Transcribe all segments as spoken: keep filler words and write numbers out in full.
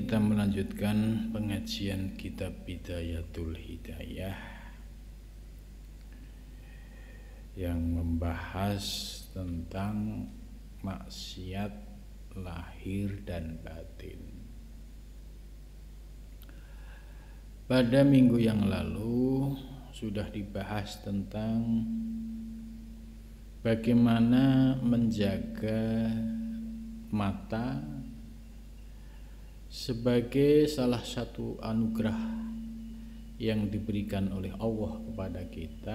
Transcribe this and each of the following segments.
kita melanjutkan pengajian kitab Bidayatul Hidayah yang membahas tentang maksiat lahir dan batin. Pada minggu yang lalu sudah dibahas tentang bagaimana menjaga mata sebagai salah satu anugerah yang diberikan oleh Allah kepada kita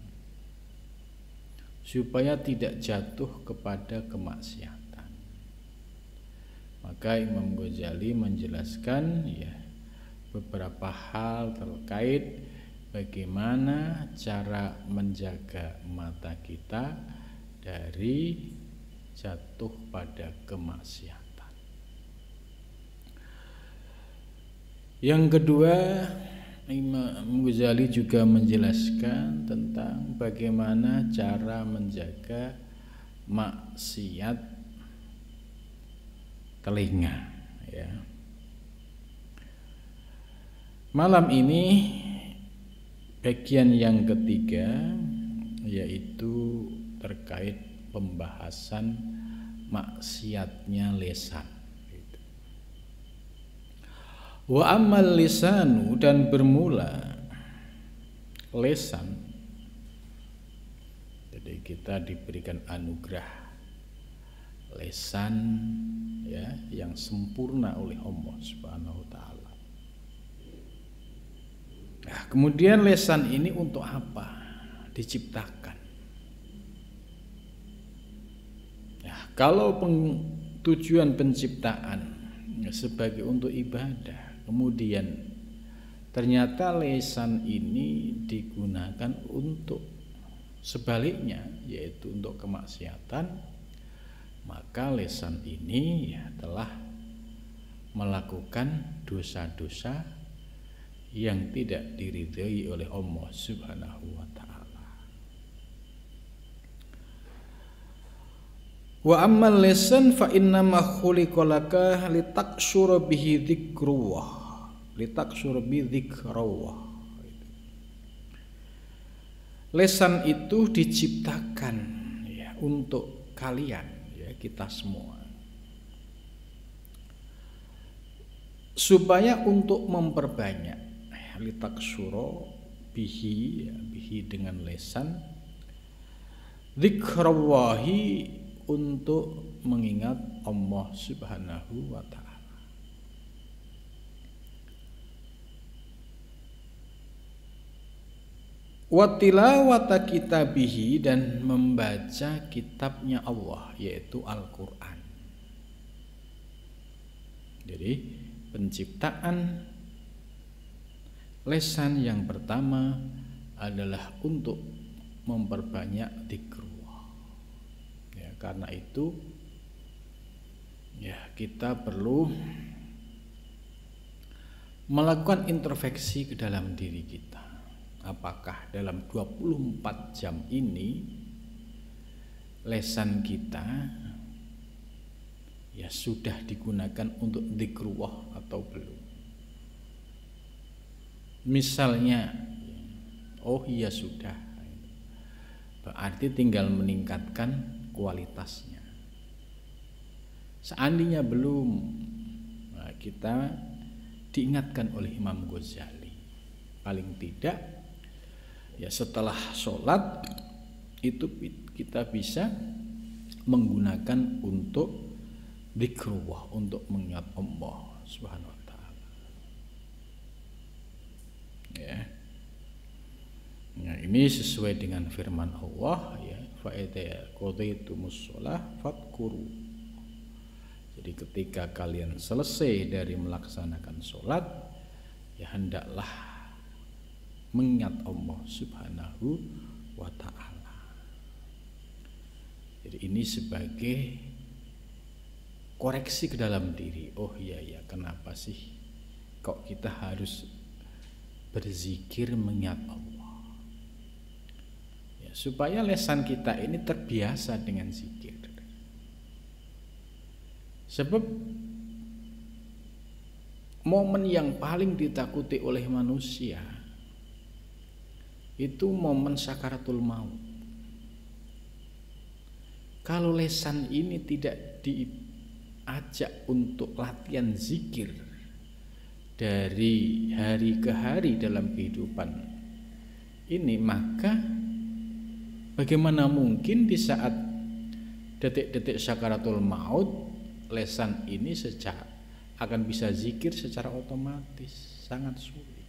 supaya tidak jatuh kepada kemaksiatan. Maka Imam Ghazali menjelaskan ya beberapa hal terkait bagaimana cara menjaga mata kita dari jatuh pada kemaksiatan. Yang kedua, Imam Ghazali juga menjelaskan tentang bagaimana cara menjaga maksiat telinga ya. Malam ini bagian yang ketiga yaitu terkait pembahasan maksiatnya lisan. Wa amal lisanu, dan bermula lisan. Jadi kita diberikan anugerah lisan ya yang sempurna oleh Allah Subhanahu wa taala. Nah, kemudian lisan ini untuk apa diciptakan? Nah, kalau peng, tujuan penciptaan ya, sebagai untuk ibadah, kemudian ternyata lisan ini digunakan untuk sebaliknya, yaitu untuk kemaksiatan, maka lisan ini ya telah melakukan dosa-dosa yang tidak diridhai oleh Allah Subhanahu wa taala. Wa ammal lisan fa inna ma khuliqa laka litaksyura bihi dzikrullah, litaksyura bi dzikrullah. Lisan itu diciptakan ya untuk kalian ya, kita semua, supaya untuk memperbanyak litaksyura bihi ya, bihi dengan lisan, dzikrallahi untuk mengingat Allah Subhanahu wa taala. Wa tilawata kitabihi, dan membaca kitabnya Allah yaitu Al-Qur'an. Jadi penciptaan lisan yang pertama adalah untuk memperbanyak dzikrullah. Ya, karena itu ya kita perlu melakukan introspeksi ke dalam diri kita. Apakah dalam dua puluh empat jam ini lisan kita ya sudah digunakan untuk dzikrullah atau belum? Misalnya, oh iya sudah, berarti tinggal meningkatkan kualitasnya. Seandainya belum, nah kita diingatkan oleh Imam Ghazali, paling tidak ya setelah sholat itu kita bisa menggunakan untuk dzikrullah, untuk mengingat Allah Subhanahu wa taala. Ya. Nah, ini sesuai dengan firman Allah ya, fa idza qadaytumus shalah fadhkuru. Jadi ketika kalian selesai dari melaksanakan sholat ya hendaklah mengingat Allah Subhanahu wa taala. Jadi ini sebagai koreksi ke dalam diri. Oh iya ya, kenapa sih kok kita harus berzikir mengingat Allah? Ya, supaya lisan kita ini terbiasa dengan zikir. Sebab momen yang paling ditakuti oleh manusia itu momen sakaratul maut. Kalau lesan ini tidak diajak untuk latihan zikir dari hari ke hari dalam kehidupan ini, maka bagaimana mungkin di saat detik-detik sakaratul maut lesan ini secara akan bisa zikir secara otomatis? Sangat sulit.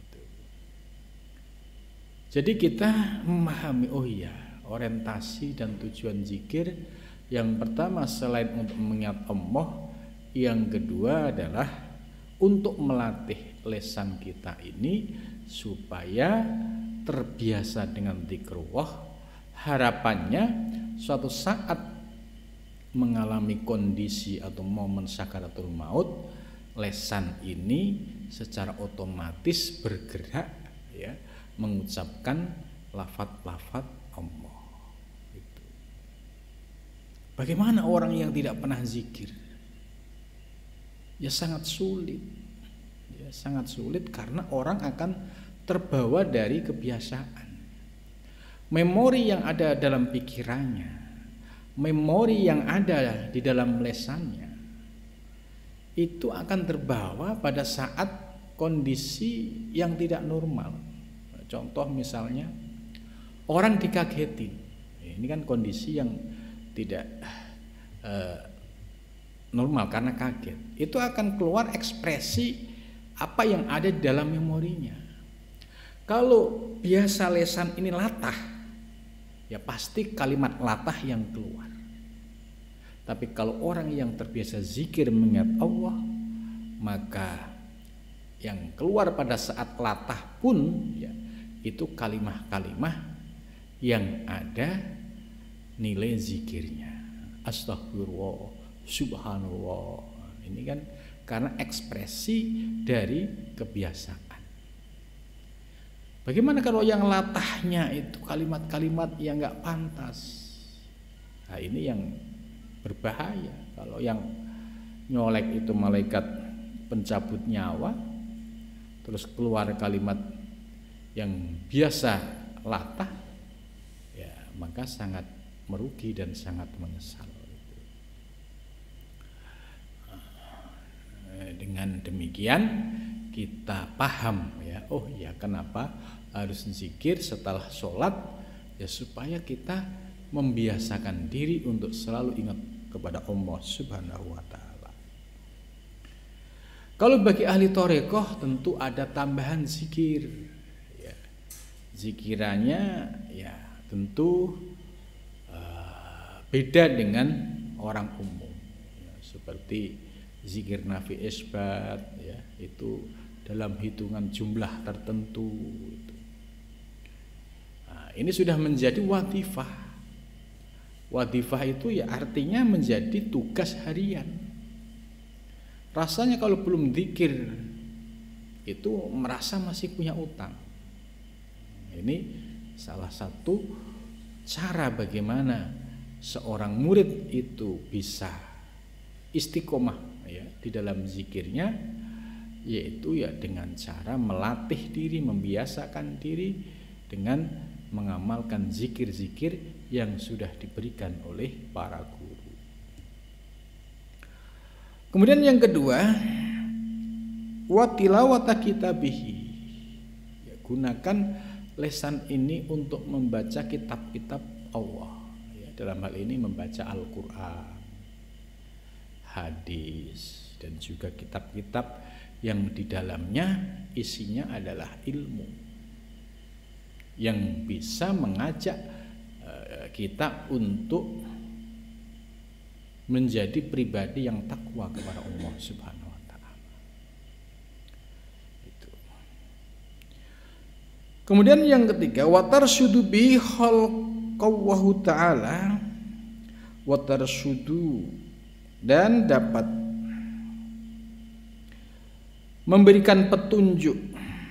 Jadi kita memahami, oh iya, orientasi dan tujuan zikir yang pertama selain untuk mengingat Allah, yang kedua adalah untuk melatih lesan kita ini supaya terbiasa dengan zikrullah. Harapannya suatu saat mengalami kondisi atau momen sakaratul maut, lesan ini secara otomatis bergerak ya, mengucapkan lafaz-lafaz Allah. Itu. Bagaimana orang yang tidak pernah zikir? Ya sangat sulit. Ya sangat sulit karena orang akan terbawa dari kebiasaan. Memori yang ada dalam pikirannya, memori yang ada di dalam lesannya, itu akan terbawa pada saat kondisi yang tidak normal. Contoh misalnya orang dikagetin, ini kan kondisi yang tidak eh, normal karena kaget. Itu akan keluar ekspresi apa yang ada di dalam memorinya. Kalau biasa lesan ini latah, ya pasti kalimat latah yang keluar. Tapi kalau orang yang terbiasa zikir mengingat Allah, maka yang keluar pada saat latah pun ya itu kalimah-kalimah yang ada nilai zikirnya. Astagfirullah, subhanallah. Ini kan karena ekspresi dari kebiasaan. Bagaimana kalau yang latahnya itu kalimat-kalimat yang nggak pantas? Nah ini yang berbahaya. Kalau yang nyolek itu malaikat pencabut nyawa, terus keluar kalimat yang biasa latah, ya maka sangat merugi dan sangat menyesal. Dengan demikian kita paham ya, oh ya kenapa harus zikir setelah sholat, ya supaya kita membiasakan diri untuk selalu ingat kepada Allah Subhanahu wa Ta'ala. Kalau bagi ahli thariqah tentu ada tambahan zikir. Zikirannya ya tentu uh, beda dengan orang umum ya, seperti zikir nafi isbat ya, itu dalam hitungan jumlah tertentu itu. Nah, ini sudah menjadi wadifah. Wadifah itu ya artinya menjadi tugas harian. Rasanya kalau belum zikir itu merasa masih punya utang. Ini salah satu cara bagaimana seorang murid itu bisa istiqomah ya di dalam zikirnya, yaitu ya dengan cara melatih diri, membiasakan diri dengan mengamalkan zikir-zikir yang sudah diberikan oleh para guru. Kemudian yang kedua, wa tilawata kitabihi. Ya, gunakan lesan ini untuk membaca kitab-kitab Allah ya, dalam hal ini membaca Al-Quran, hadis, dan juga kitab-kitab yang di dalamnya isinya adalah ilmu yang bisa mengajak uh, kita untuk menjadi pribadi yang takwa kepada Allah Subhanahu wa Ta'ala. Kemudian yang ketiga, watarsyudu bi khalqahu ta'ala, watarsyudu, dan dapat memberikan petunjuk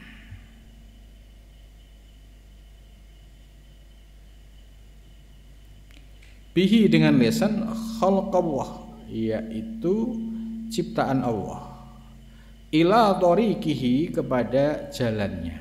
bihi dengan lesan khalqallah, yaitu ciptaan Allah, ila thoriqihi, kepada jalannya.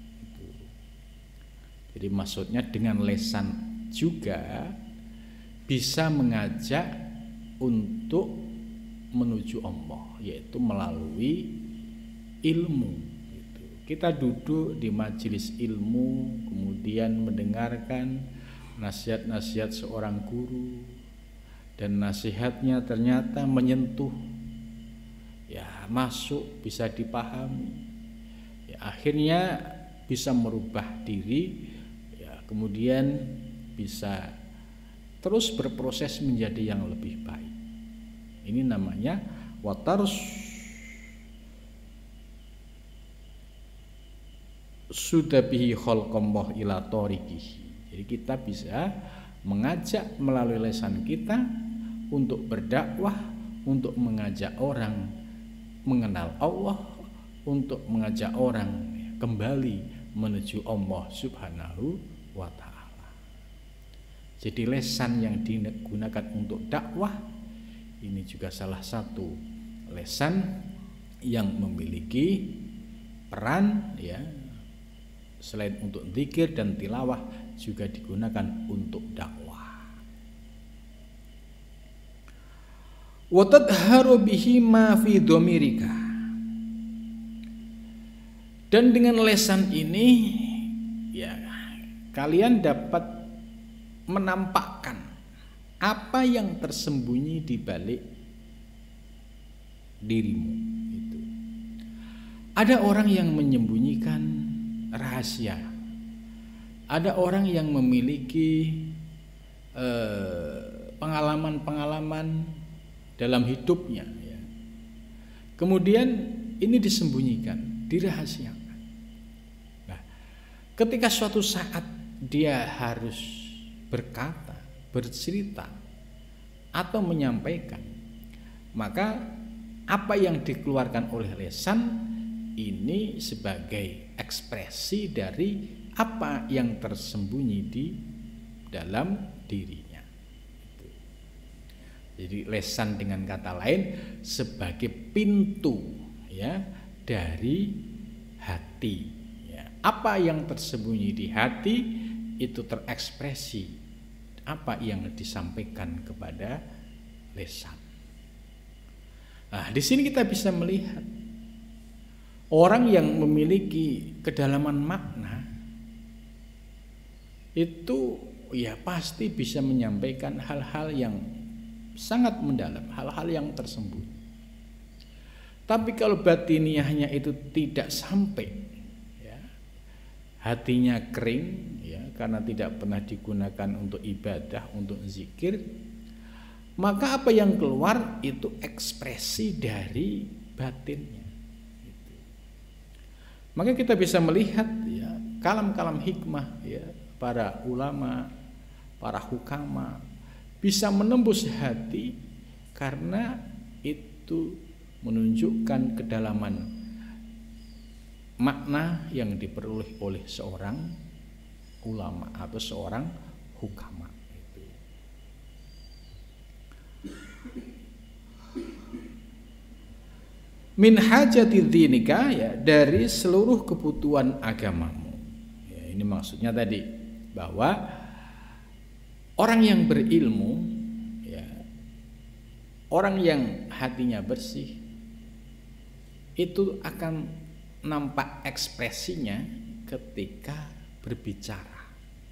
Jadi maksudnya dengan lesan juga bisa mengajak untuk menuju Allah, yaitu melalui ilmu. Kita duduk di majelis ilmu, kemudian mendengarkan nasihat-nasihat seorang guru, dan nasihatnya ternyata menyentuh, ya masuk, bisa dipahami, ya akhirnya bisa merubah diri, ya kemudian bisa terus berproses menjadi yang lebih baik. Ini namanya watars sudah bihi khalqallah ila thoriqihi. Jadi kita bisa mengajak melalui lesan kita untuk berdakwah, untuk mengajak orang mengenal Allah, untuk mengajak orang kembali menuju Allah Subhanahu wa ta'ala. Jadi lesan yang digunakan untuk dakwah ini juga salah satu lesan yang memiliki peran, ya, selain untuk zikir dan tilawah juga digunakan untuk dakwah. Wa tadharu bihi ma fi dhamirika. Dan dengan lesan ini, ya, kalian dapat menampakkan apa yang tersembunyi di balik dirimu itu. Ada orang yang menyembunyikan rahasia. Ada orang yang memiliki eh, pengalaman-pengalaman dalam hidupnya, ya. Kemudian ini disembunyikan, dirahasiakan. Nah, ketika suatu saat dia harus berkata, bercerita, atau menyampaikan, maka apa yang dikeluarkan oleh lesan ini sebagai ekspresi dari apa yang tersembunyi di dalam dirinya. Jadi lesan dengan kata lain sebagai pintu, ya, dari hati, ya. Apa yang tersembunyi di hati itu terekspresi apa yang disampaikan kepada lesan. Nah, di sini kita bisa melihat orang yang memiliki kedalaman makna itu, ya, pasti bisa menyampaikan hal-hal yang sangat mendalam, hal-hal yang tersembunyi. Tapi kalau batiniahnya itu tidak sampai, ya, hatinya kering, ya, karena tidak pernah digunakan untuk ibadah, untuk zikir, maka apa yang keluar itu ekspresi dari batinnya. Maka kita bisa melihat, ya, kalam-kalam hikmah, ya, para ulama, para hukama bisa menembus hati karena itu menunjukkan kedalaman makna yang diperoleh oleh seorang ulama atau seorang hukama. Min hajati dinika, ya, dari seluruh kebutuhan agamamu. Ya, ini maksudnya tadi bahwa orang yang berilmu, ya, orang yang hatinya bersih itu akan nampak ekspresinya ketika berbicara.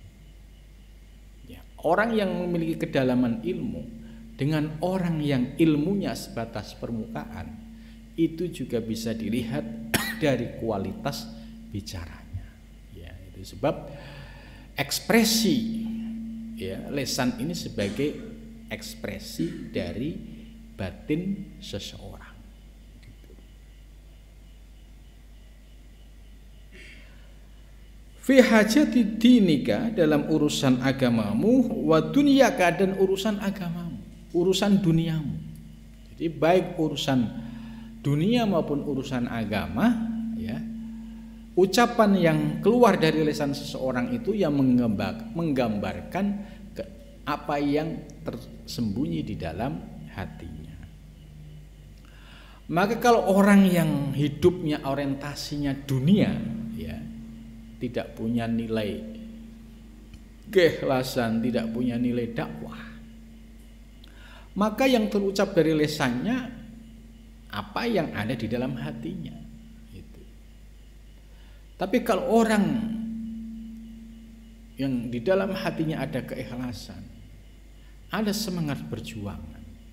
Ya, orang yang memiliki kedalaman ilmu dengan orang yang ilmunya sebatas permukaan itu juga bisa dilihat dari kualitas bicaranya. Ya, itu sebab ekspresi, ya, lesan ini sebagai ekspresi dari batin seseorang. Fi hajati dinika, dalam urusan agamamu, wa dunyaka, dan urusan agamamu, urusan duniamu. Jadi baik urusan dunia maupun urusan agama, ya, ucapan yang keluar dari lisan seseorang itu yang menggambarkan ke apa yang tersembunyi di dalam hatinya. Maka kalau orang yang hidupnya orientasinya dunia, ya, tidak punya nilai keikhlasan, tidak punya nilai dakwah, maka yang terucap dari lisannya apa yang ada di dalam hatinya. Itu. Tapi kalau orang yang di dalam hatinya ada keikhlasan, ada semangat berjuangan,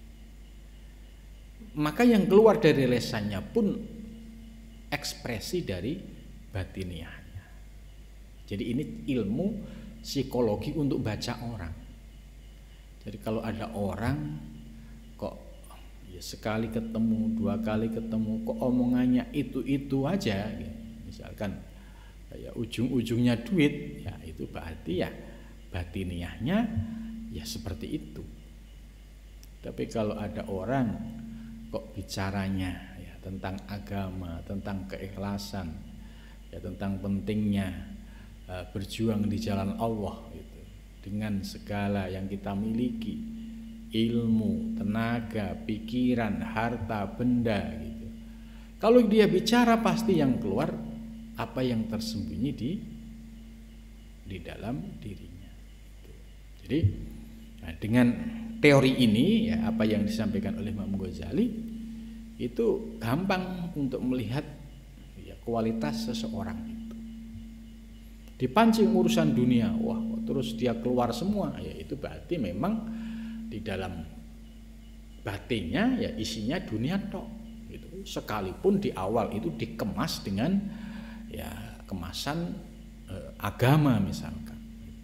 maka yang keluar dari lisannya pun ekspresi dari batiniahnya. Jadi ini ilmu psikologi untuk baca orang. Jadi kalau ada orang kok ya sekali ketemu, dua kali ketemu, kok omongannya itu-itu aja, ya. Misalkan ya ujung-ujungnya duit, ya itu berarti ya batiniahnya ya seperti itu. Tapi kalau ada orang kok bicaranya ya tentang agama, tentang keikhlasan, ya tentang pentingnya uh, berjuang di jalan Allah gitu, dengan segala yang kita miliki, ilmu, tenaga, pikiran, harta, benda gitu. Kalau dia bicara pasti yang keluar apa yang tersembunyi di di dalam dirinya. Gitu. Jadi nah, dengan teori ini ya apa yang disampaikan oleh Imam Ghazali itu gampang untuk melihat ya, kualitas seseorang itu. Dipancing urusan dunia, wah terus dia keluar semua, ya itu berarti memang di dalam batinnya ya isinya dunia tok. Gitu. Sekalipun di awal itu dikemas dengan ya kemasan eh, agama misalkan.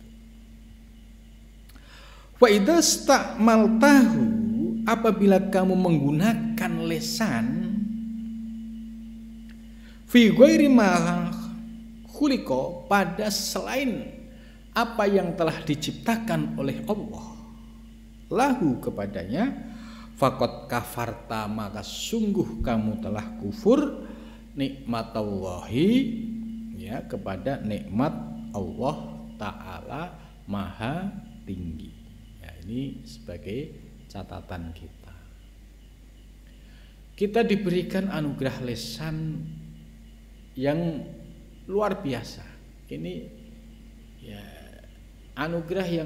Wa idza sta'maltahu, apabila kamu menggunakan lesan fi ghairi ma khuliqa, pada selain apa yang telah diciptakan oleh Allah lahu kepadanya, faqad kafarta, maka sungguh kamu telah kufur nikmatallahi ya kepada nikmat Allah Ta'ala Maha Tinggi. Ini sebagai catatan kita. Kita diberikan anugerah lesan yang luar biasa. Ini ya anugerah yang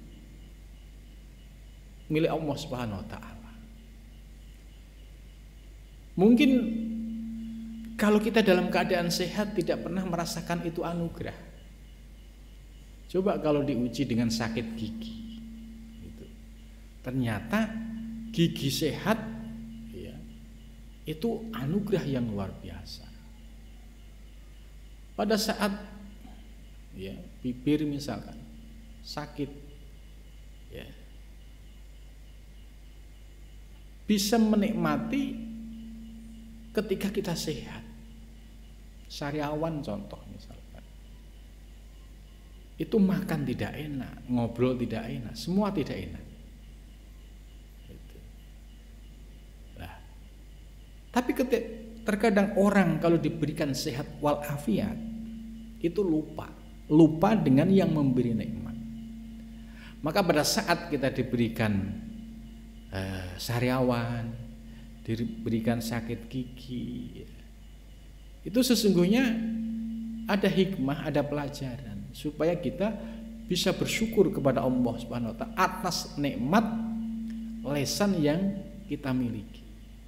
milik Allah Subhanahu wa taala. Mungkin kalau kita dalam keadaan sehat tidak pernah merasakan itu anugerah. Coba kalau diuji dengan sakit gigi. Ternyata gigi sehat ya, itu anugerah yang luar biasa. Pada saat ya, bibir misalkan sakit ya, bisa menikmati ketika kita sehat. Sariawan contoh misalkan, itu makan tidak enak, ngobrol tidak enak, semua tidak enak. Tapi terkadang orang kalau diberikan sehat walafiat itu lupa, lupa dengan yang memberi nikmat. Maka pada saat kita diberikan eh, sariawan, diberikan sakit gigi, itu sesungguhnya ada hikmah, ada pelajaran supaya kita bisa bersyukur kepada Allah Subhanahu wa taala atas nikmat lesan yang kita miliki.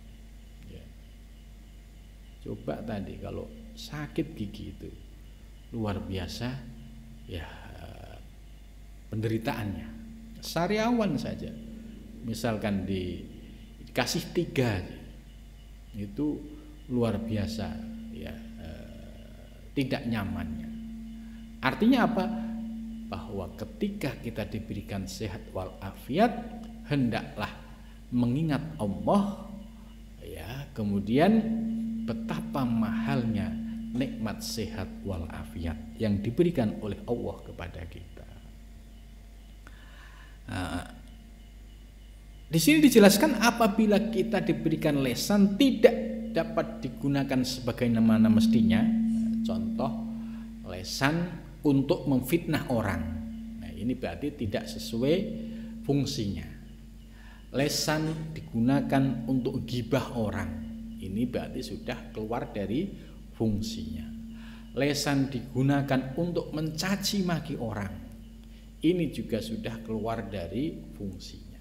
Coba tadi kalau sakit gigi itu luar biasa ya penderitaannya. Sariawan saja misalkan di, dikasih tiga itu luar biasa ya eh, tidak nyamannya. Artinya apa? Bahwa ketika kita diberikan sehat walafiat hendaklah mengingat Allah ya, kemudian betapa mahalnya nikmat sehat walafiat yang diberikan oleh Allah kepada kita. Nah, di sini dijelaskan apabila kita diberikan lesan tidak dapat digunakan sebagaimana mestinya. Contoh lesan untuk memfitnah orang. Nah, ini berarti tidak sesuai fungsinya. Lesan digunakan untuk gibah orang. ini berarti sudah keluar dari fungsinya. Lesan digunakan untuk mencaci maki orang, ini juga sudah keluar dari fungsinya.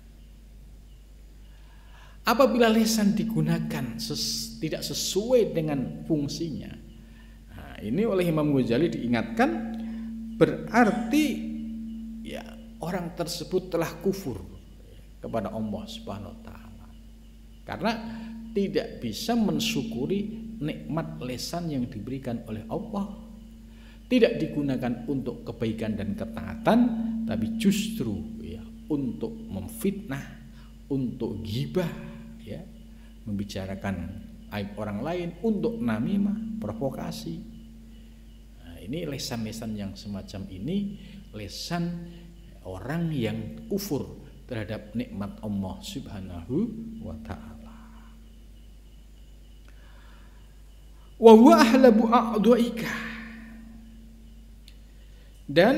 Apabila lesan digunakan ses, tidak sesuai dengan fungsinya, nah, ini oleh Imam Ghazali diingatkan, berarti ya orang tersebut telah kufur kepada Allah Subhanahu wa taala. Karena tidak bisa mensyukuri nikmat lesan yang diberikan oleh Allah. Tidak digunakan untuk kebaikan dan ketaatan, tapi justru ya untuk memfitnah, untuk ghibah, ya, membicarakan aib orang lain, untuk namimah, provokasi. Nah, ini lesan-lesan yang semacam ini, lesan orang yang kufur terhadap nikmat Allah Subhanahu wa ta'ala. Wa huwa ahlabu a'dha'ika, dan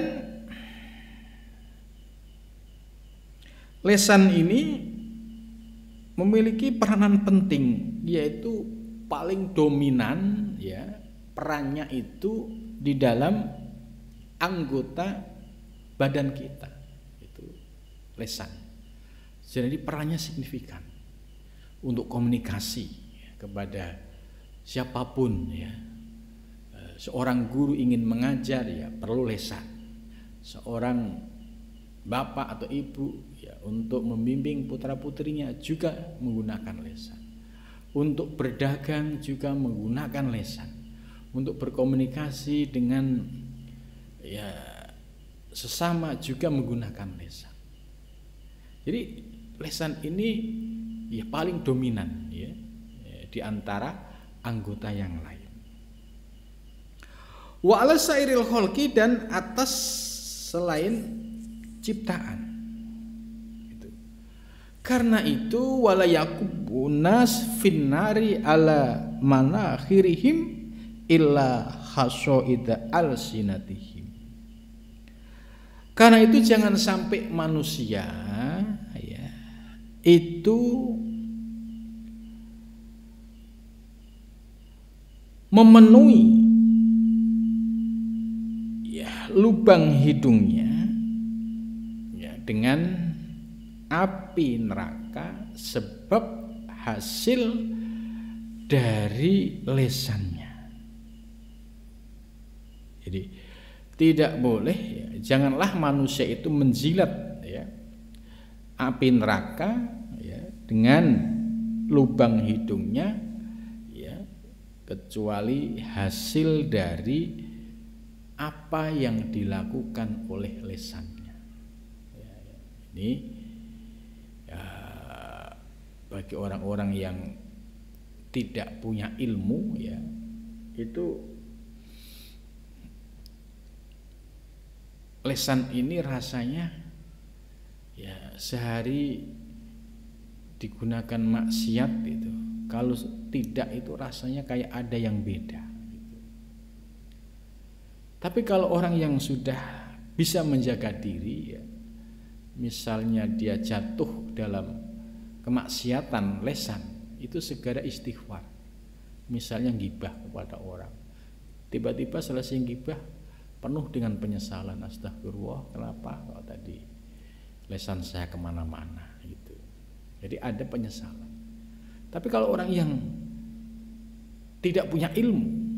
lesan ini memiliki peranan penting, yaitu paling dominan ya perannya itu di dalam anggota badan kita, itu lesan. Jadi perannya signifikan untuk komunikasi ya, kepada siapapun ya. Seorang guru ingin mengajar ya perlu lesan. Seorang bapak atau ibu ya untuk membimbing putra-putrinya juga menggunakan lesan. Untuk berdagang juga menggunakan lesan. Untuk berkomunikasi dengan ya sesama juga menggunakan lesan. Jadi lesan ini ya paling dominan ya, ya di antara anggota yang lain. Wa ala sairil khalqi, dan atas selain ciptaan. Itu. Karena itu wala yakubunas finnari ala manakhirihim illa hasoida alsinatihim. Karena itu jangan sampai manusia ya itu memenuhi lubang hidungnya ya, dengan api neraka sebab hasil dari lesannya. Jadi tidak boleh ya, janganlah manusia itu menjilat ya, api neraka ya, dengan lubang hidungnya ya, kecuali hasil dari apa yang dilakukan oleh lesannya. Ya, ya. Ini ya, bagi orang-orang yang tidak punya ilmu ya, itu lesan ini rasanya ya sehari digunakan maksiat itu. Kalau tidak itu rasanya kayak ada yang beda. Tapi kalau orang yang sudah bisa menjaga diri ya, misalnya dia jatuh dalam kemaksiatan lesan, itu segera istighfar. Misalnya gibah kepada orang, tiba-tiba selesai gibah penuh dengan penyesalan, astagfirullah, kenapa kalau tadi lesan saya kemana-mana gitu. Jadi ada penyesalan. Tapi kalau orang yang tidak punya ilmu,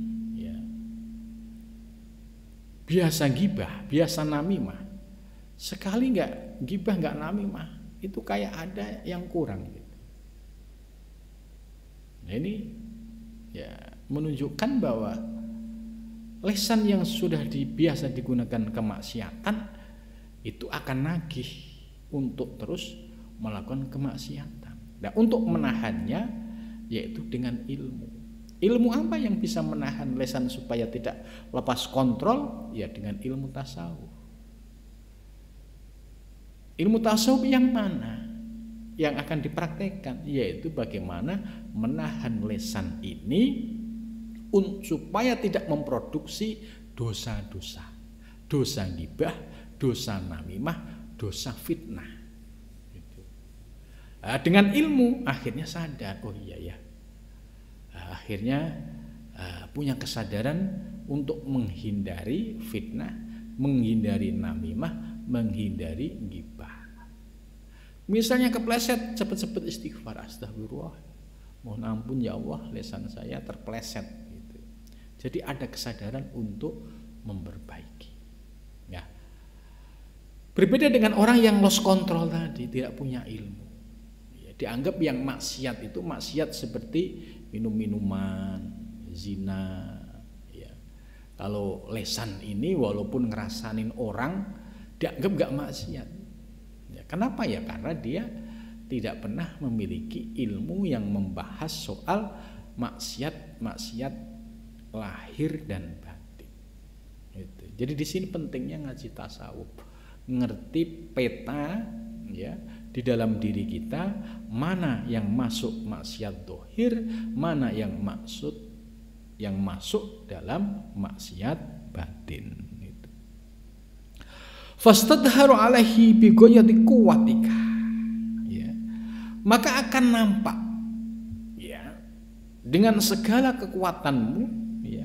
biasa gibah, biasa namimah, sekali nggak gibah nggak namimah, itu kayak ada yang kurang gitu. Nah ini ya menunjukkan bahwa lesan yang sudah di, biasa digunakan kemaksiatan itu akan nagih untuk terus melakukan kemaksiatan. Nah untuk menahannya yaitu dengan ilmu. Ilmu apa yang bisa menahan lesan supaya tidak lepas kontrol? Ya dengan ilmu tasawuf. Ilmu tasawuf yang mana? Yang akan dipraktekkan, yaitu bagaimana menahan lesan ini supaya tidak memproduksi dosa-dosa. Dosa ghibah, dosa namimah, dosa fitnah. Nah, dengan ilmu akhirnya sadar, oh iya ya, akhirnya uh, punya kesadaran untuk menghindari fitnah, menghindari namimah, menghindari ghibah. Misalnya kepleset, cepat-cepat istighfar, astagfirullah, mohon ampun ya Allah, lisan saya terpleset gitu. Jadi ada kesadaran untuk memperbaiki. Ya. Berbeda dengan orang yang lost control tadi, tidak punya ilmu. Ya, dianggap yang maksiat itu maksiat seperti minum-minuman, zina. Ya. Kalau lesan ini walaupun ngerasanin orang, dianggap gak maksiat. Ya, kenapa ya? Karena dia tidak pernah memiliki ilmu yang membahas soal maksiat-maksiat lahir dan batin. Gitu. Jadi di sini pentingnya ngaji tasawuf, ngerti peta ya di dalam diri kita, mana yang masuk maksiat dohir, mana yang maksud yang masuk dalam maksiat batin. Gitu. Fastadharu alaihi bi ghayati quwwatika. Ya. Maka akan nampak ya dengan segala kekuatanmu ya.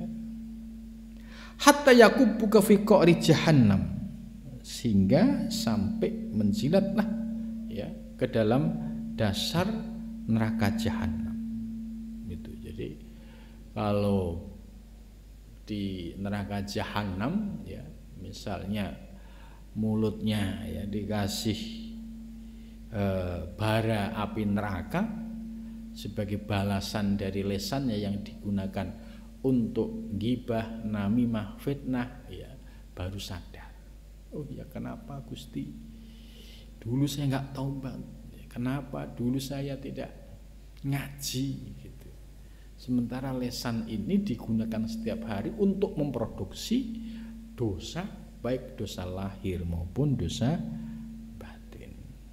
Hatta yakubbuka fi qa'ri jahannam, sehingga sampai menjilatlah ya ke dalam dasar neraka jahanam. Gitu. Jadi kalau di neraka jahanam ya, misalnya mulutnya ya dikasih eh, bara api neraka sebagai balasan dari lesannya yang digunakan untuk ghibah, namimah, fitnah, ya baru sadar. Oh ya, kenapa Gusti? Dulu saya nggak taubat. Kenapa dulu saya tidak ngaji? Gitu. Sementara lesan ini digunakan setiap hari untuk memproduksi dosa, baik dosa lahir maupun dosa batin.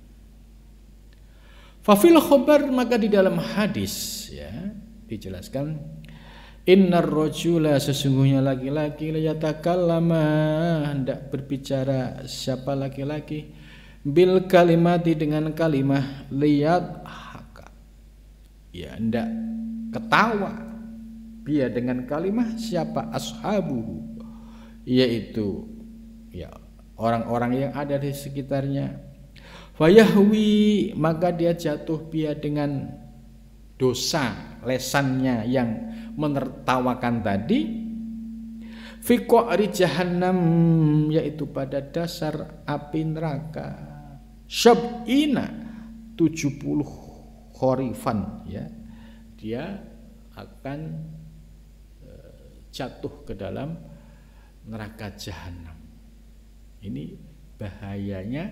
Fafil khobar, maka di dalam hadis ya dijelaskan, innar rajula, sesungguhnya laki-laki, layatakallama, hendak berbicara siapa laki-laki, bil kalimati, dengan kalimah, liyad haka, ya hendak ketawa, dia dengan kalimah siapa, ashabu, yaitu ya orang-orang yang ada di sekitarnya. Fayahwi, maka dia jatuh dia dengan dosa lesannya yang menertawakan tadi, fi qa'ri jahannam, yaitu pada dasar api neraka, syab'ina, tujuh puluh khorifan ya, dia akan e, jatuh ke dalam neraka jahanam. Ini bahayanya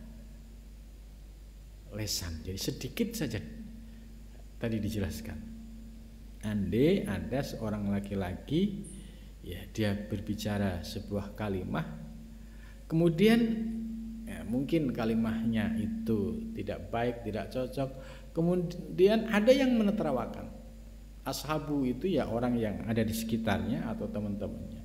lesan. Jadi sedikit saja tadi dijelaskan. Andai ada seorang laki-laki ya, dia berbicara sebuah kalimah, kemudian ya, mungkin kalimahnya itu tidak baik, tidak cocok, kemudian ada yang menertawakan. Ashabu itu ya orang yang ada di sekitarnya atau teman-temannya,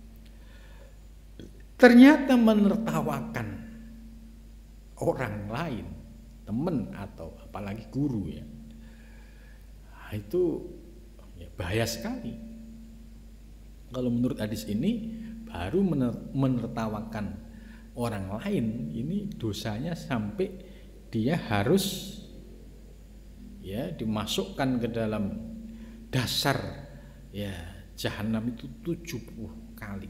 ternyata menertawakan orang lain, teman atau apalagi guru ya, nah, itu ya, bahaya sekali. Kalau menurut hadis ini, baru menertawakan orang lain, ini dosanya sampai dia harus ya dimasukkan ke dalam dasar ya jahanam itu tujuh puluh kali.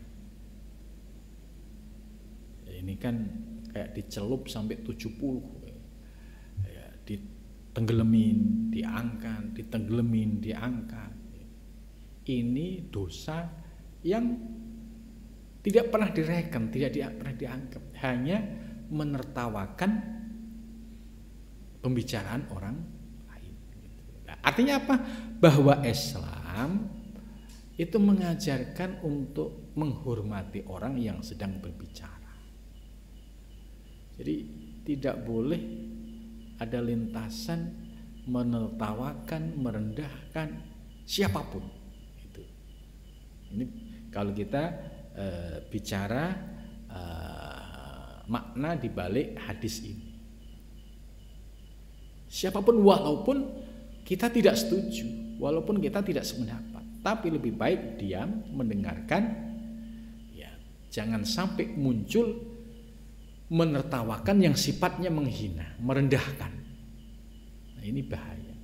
Ya, ini kan kayak dicelup sampai tujuh puluh ya, ditenggelamin, diangkat, ditenggelamin, diangkat. Ini dosa yang tidak pernah direken, tidak di, pernah dianggap, hanya menertawakan pembicaraan orang lain. Nah, artinya apa? Bahwa Islam itu mengajarkan untuk menghormati orang yang sedang berbicara. Jadi tidak boleh ada lintasan menertawakan, merendahkan siapapun. Itu. Ini kalau kita e, bicara e, makna di balik hadis ini. Siapapun, walaupun kita tidak setuju, walaupun kita tidak sependapat, tapi lebih baik diam mendengarkan, ya jangan sampai muncul menertawakan yang sifatnya menghina, merendahkan. Nah, ini bahaya.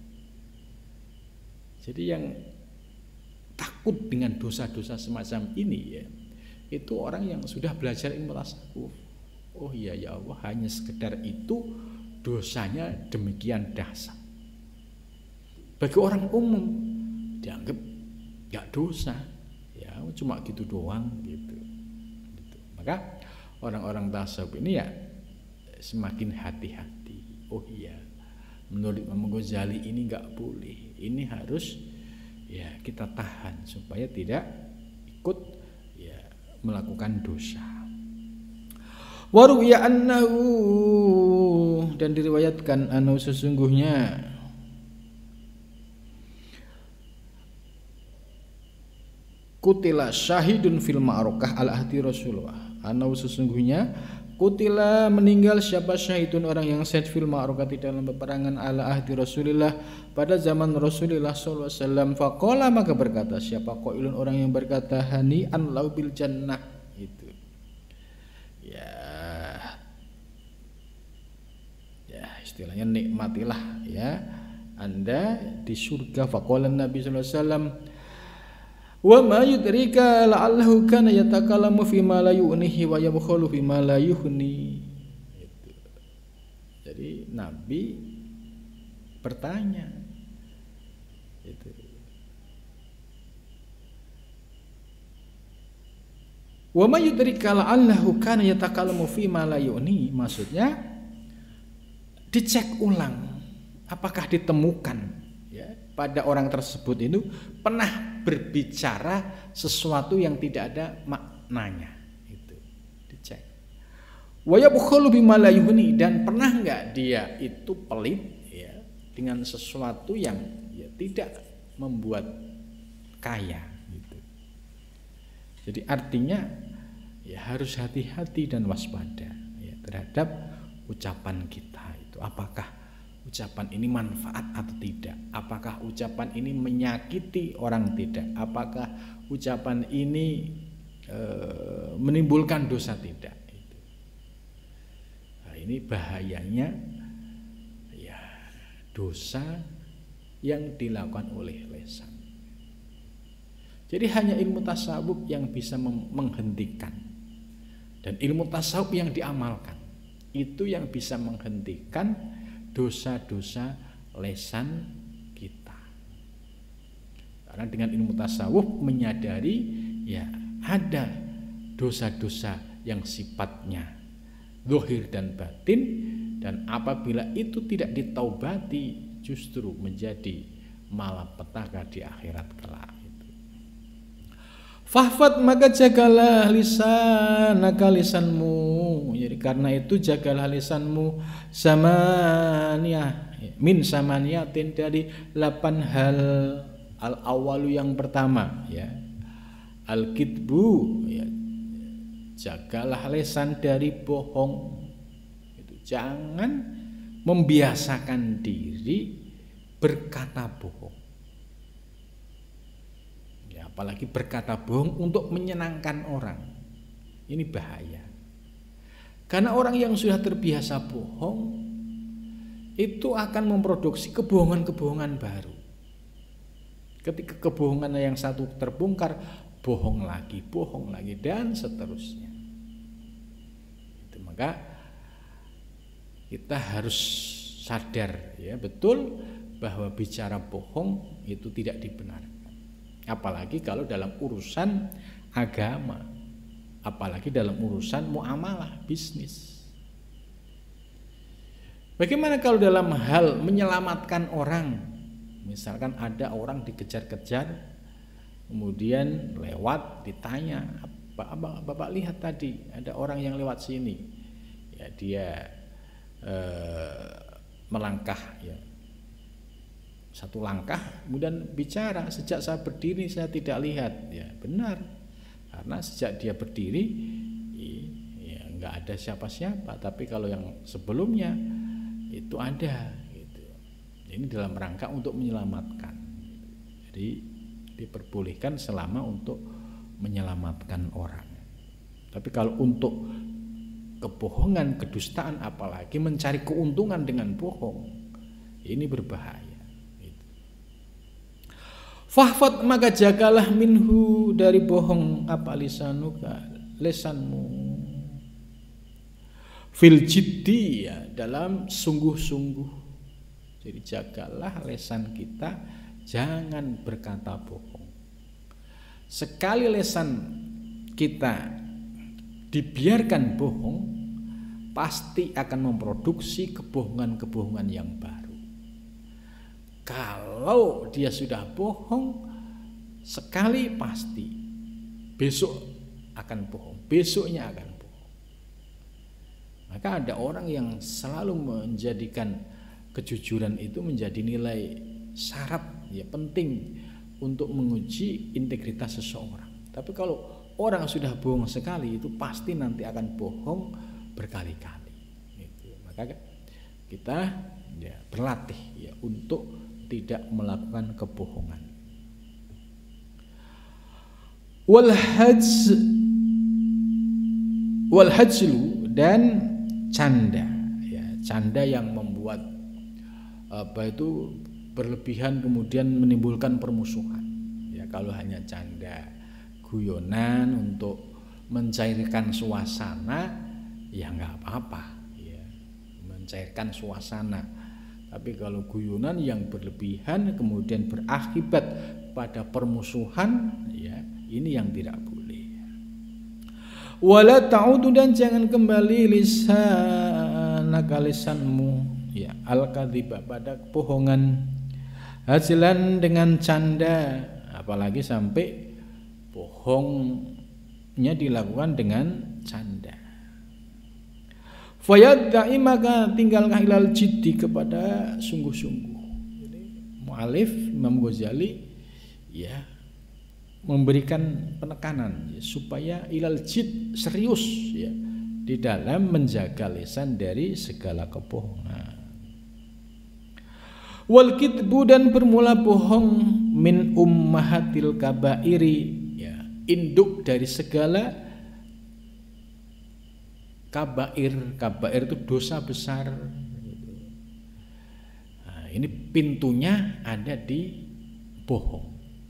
Jadi yang takut dengan dosa-dosa semacam ini ya, itu orang yang sudah belajar ilmu tasawuf. Oh iya ya Allah, hanya sekedar itu dosanya demikian dahsyat. Bagi orang umum dianggap gak dosa, ya cuma gitu doang gitu. gitu. Maka orang-orang tasawuf ini ya semakin hati-hati. Oh iya, menurut Imam Ghazali ini gak boleh, ini harus ya kita tahan supaya tidak ikut ya melakukan dosa. Waruya annahu, dan diriwayatkan anu sesungguhnya kutila syahidun fil ma'rukah al ahdi Rasulullah. Anu sesungguhnya kutila meninggal siapa syahidun orang yang syahid fil ma'rukah dalam peperangan ala ahdi Rasulullah pada zaman Rasulullah sallallahu alaihi wasallam. Faqala, maka berkata siapa qailun orang yang berkata hani an lau bil jannah, itu ya ya istilahnya nikmatilah ya Anda di surga. Faqala Nabi sallallahu alaihi wasallam wa ma yudrika la'allahu kana yatakallamu fi ma la yu'nihi wa yabkhulu fi ma la yuhni. Itu. Jadi Nabi bertanya itu. Wa ma yudrika la'allahu kana yatakallamu fi ma la yu'ni, maksudnya dicek ulang apakah ditemukan ya pada orang tersebut itu pernah berbicara sesuatu yang tidak ada maknanya, itu dicek. Wa yabkhulu bima la yuhni, dan pernah enggak dia itu pelit ya dengan sesuatu yang ya tidak membuat kaya gitu. Jadi artinya ya harus hati-hati dan waspada ya terhadap ucapan kita itu, apakah ucapan ini manfaat atau tidak, apakah ucapan ini menyakiti orang tidak, apakah ucapan ini e, menimbulkan dosa tidak. Itu. Nah, ini bahayanya ya dosa yang dilakukan oleh lisan. Jadi hanya ilmu tasawuf yang bisa menghentikan, dan ilmu tasawuf yang diamalkan itu yang bisa menghentikan dosa-dosa lesan kita. Karena dengan ilmu tasawuf menyadari ya ada dosa-dosa yang sifatnya zahir dan batin, dan apabila itu tidak ditaubati justru menjadi malapetaka di akhirat kelak. Fahfad, maka jagalah lisanaka, lisanmu. Jadi karena itu jagalah lisanmu samaniyah min samaniyatin, dari delapan hal. Al awalu yang pertama ya al kitbu ya, jagalah lisan dari bohong. Itu jangan membiasakan diri berkata bohong. Apalagi berkata bohong untuk menyenangkan orang. Ini bahaya. Karena orang yang sudah terbiasa bohong itu akan memproduksi kebohongan-kebohongan baru. Ketika kebohongan yang satu terbongkar, bohong lagi, bohong lagi, dan seterusnya. Itu, maka kita harus sadar ya betul bahwa bicara bohong itu tidak dibenarkan. Apalagi kalau dalam urusan agama, apalagi dalam urusan muamalah bisnis. Bagaimana kalau dalam hal menyelamatkan orang? Misalkan ada orang dikejar-kejar, kemudian lewat ditanya, Bapak, Bapak lihat tadi ada orang yang lewat sini, ya dia eh, melangkah ya satu langkah, kemudian bicara, sejak saya berdiri saya tidak lihat. Ya benar, karena sejak dia berdiri ya nggak ada siapa-siapa, tapi kalau yang sebelumnya itu ada gitu. Ini dalam rangka untuk menyelamatkan. Jadi diperbolehkan selama untuk menyelamatkan orang. Tapi kalau untuk kebohongan, kedustaan, apalagi mencari keuntungan dengan bohong, ini berbahaya. Fahfad, maka jagalah minhu, dari bohong, apa lisanuka, lesanmu, fil jiddi, ya, dalam sungguh-sungguh. Jadi jagalah lesan kita, jangan berkata bohong. Sekali lesan kita dibiarkan bohong, pasti akan memproduksi kebohongan-kebohongan yang baru. Kalau dia sudah bohong sekali, pasti besok akan bohong, besoknya akan bohong. Maka ada orang yang selalu menjadikan kejujuran itu menjadi nilai syarat, ya, penting untuk menguji integritas seseorang. Tapi kalau orang sudah bohong sekali, itu pasti nanti akan bohong berkali-kali. Gitu. Maka kita, ya, berlatih, ya, untuk tidak melakukan kebohongan. Wal hajz, wal hajlu, dan canda, ya, canda yang membuat apa itu berlebihan kemudian menimbulkan permusuhan. Ya, kalau hanya canda guyonan untuk mencairkan suasana, ya nggak apa-apa, ya, mencairkan suasana. Tapi kalau guyonan yang berlebihan kemudian berakibat pada permusuhan, ya, ini yang tidak boleh. Wala ta'udu, dan jangan kembali lisanaka, lisanmu, ya, al-kadziba, pada kebohongan, hajilan, dengan canda, apalagi sampai bohongnya dilakukan dengan canda. Fayadda'i, maka tinggalkah ilal jiddi, kepada sungguh-sungguh. Jadi mu'alif Imam Ghazali, ya, memberikan penekanan, ya, supaya ilal jid, serius, ya, di dalam menjaga lisan dari segala kebohongan. Wal kitbu, dan bermula bohong, min ummahatil kabairi, induk dari segala kabair. Kabair itu dosa besar. Nah, ini pintunya ada di bohong.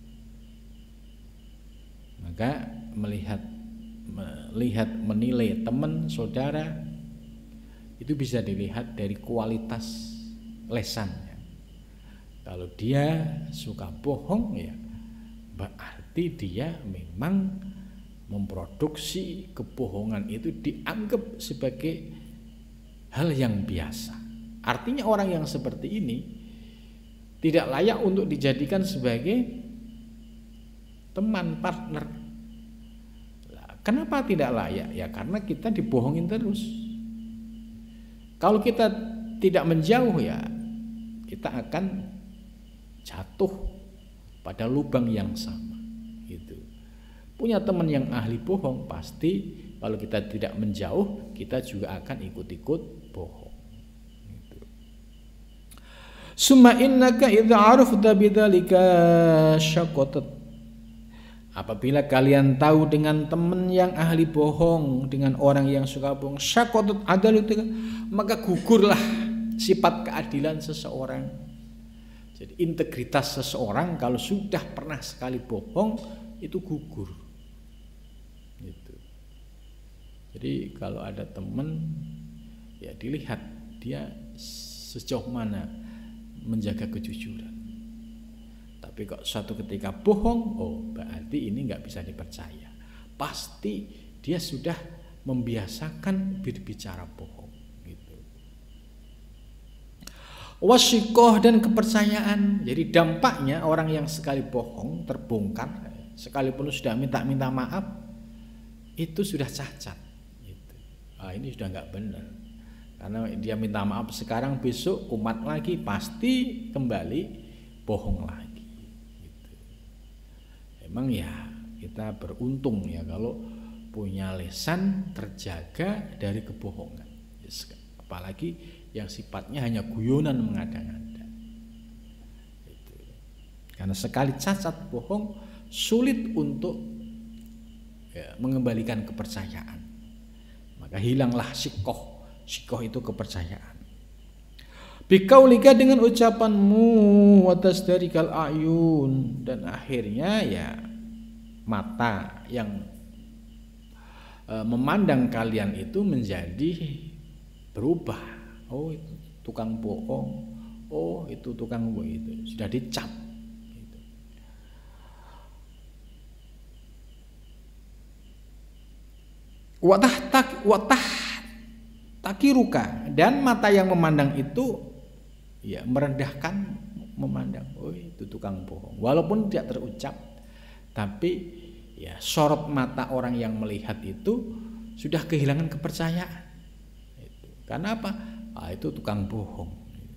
Maka melihat melihat menilai teman saudara itu bisa dilihat dari kualitas lesannya. Kalau dia suka bohong, ya, berarti dia memang memproduksi kebohongan itu dianggap sebagai hal yang biasa. Artinya orang yang seperti ini tidak layak untuk dijadikan sebagai teman, partner. Kenapa tidak layak? Ya karena kita dibohongin terus. Kalau kita tidak menjauh, ya kita akan jatuh pada lubang yang sama. Gitu. Punya teman yang ahli bohong, pasti kalau kita tidak menjauh, kita juga akan ikut-ikut bohong. Gitu. Summa innaka idza arafta bidzalika syaqatat. Apabila kalian tahu dengan teman yang ahli bohong, dengan orang yang suka bohong, syaqatat adalah, maka gugurlah sifat keadilan seseorang. Jadi integritas seseorang kalau sudah pernah sekali bohong itu gugur. Gitu. Jadi kalau ada teman, ya dilihat dia sejauh mana menjaga kejujuran. Tapi kok suatu ketika bohong, oh berarti ini nggak bisa dipercaya. Pasti dia sudah membiasakan berbicara bohong. Wasyikoh, dan kepercayaan. Jadi dampaknya orang yang sekali bohong terbongkar, sekalipun sudah minta-minta maaf, itu sudah cacat. Gitu. Ah, ini sudah nggak benar. Karena dia minta maaf sekarang, besok kumat lagi, pasti kembali bohong lagi. Gitu. Emang ya kita beruntung ya kalau punya lisan terjaga dari kebohongan. Apalagi yang sifatnya hanya guyonan mengada-ngada. Karena sekali cacat bohong sulit untuk ya, mengembalikan kepercayaan. Maka hilanglah sikoh. Sikoh itu kepercayaan. Bikaulika dengan ucapanmu watas dari kal ayun, dan akhirnya ya mata yang e, memandang kalian itu menjadi berubah. Oh itu tukang bohong, oh itu tukang bohong, itu sudah dicap. Gitu. Watah tak watah takiruka, dan mata yang memandang itu ya merendahkan, memandang, oh itu tukang bohong, walaupun tidak terucap, tapi ya sorot mata orang yang melihat itu sudah kehilangan kepercayaan. Itu. Karena apa? Ah, itu tukang bohong.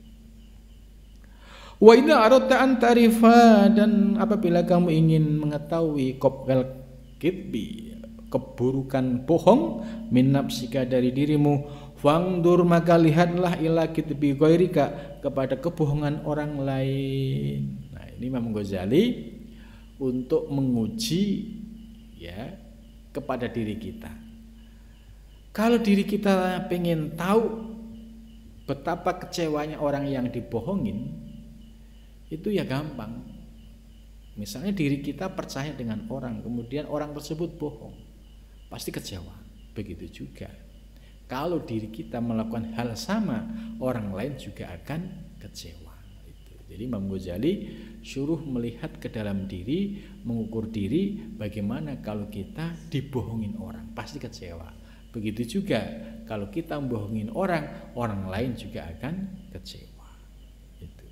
Wa idza aradta an tarifa, dan apabila kamu ingin mengetahui qabgal kidbi, keburukan bohong, min nafsika dari dirimu, fangdur maka lihatlah ila kitbi ghairika, kepada kebohongan orang lain. Nah, ini Imam Ghazali untuk menguji ya kepada diri kita. Kalau diri kita pengen tahu betapa kecewanya orang yang dibohongin, itu ya gampang. Misalnya diri kita percaya dengan orang, kemudian orang tersebut bohong, pasti kecewa. Begitu juga kalau diri kita melakukan hal sama, orang lain juga akan kecewa. Jadi Imam Ghazali suruh melihat ke dalam diri, mengukur diri, bagaimana kalau kita dibohongin orang, pasti kecewa. Begitu juga kalau kita membohongin orang, orang lain juga akan kecewa. Itu.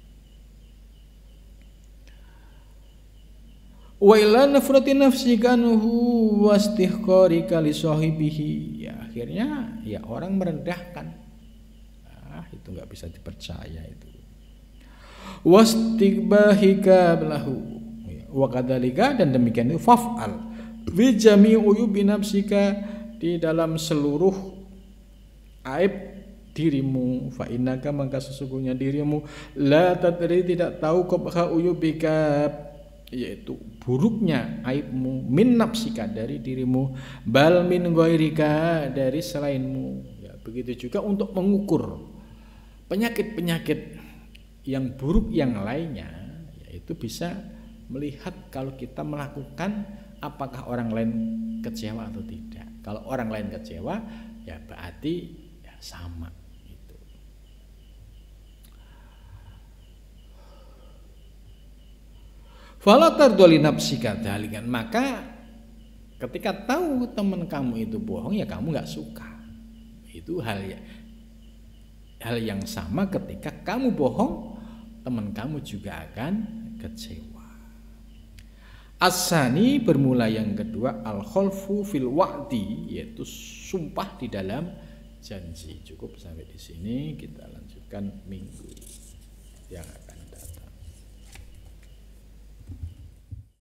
Wa ila nafrati nafsika anhu wastihqarika li sahibihi. Ya akhirnya ya orang merendahkan. Ah, itu enggak bisa dipercaya itu. Wastighbahika lahu. Wa kadzalika, dan demikian itu faf'al bi jami'i uyubi nafsika, di dalam seluruh aib dirimu, fa innaka maka sesungguhnya dirimu la tadri tidak tahu qabha uyubika, yaitu buruknya aibmu, min nafsika dari dirimu, bal min ghairika dari selainmu. Ya, begitu juga untuk mengukur penyakit-penyakit yang buruk yang lainnya, yaitu bisa melihat kalau kita melakukan, apakah orang lain kecewa atau tidak. Kalau orang lain kecewa, ya berarti ya sama. Gitu. Fala tardoli nafsika dalikan, maka ketika tahu teman kamu itu bohong, ya kamu nggak suka. Itu hal ya, hal yang sama ketika kamu bohong, teman kamu juga akan kecewa. Asani, bermula yang kedua, al-khalfu fil wa'di, yaitu sumpah di dalam janji. Cukup sampai di sini, kita lanjutkan minggu yang akan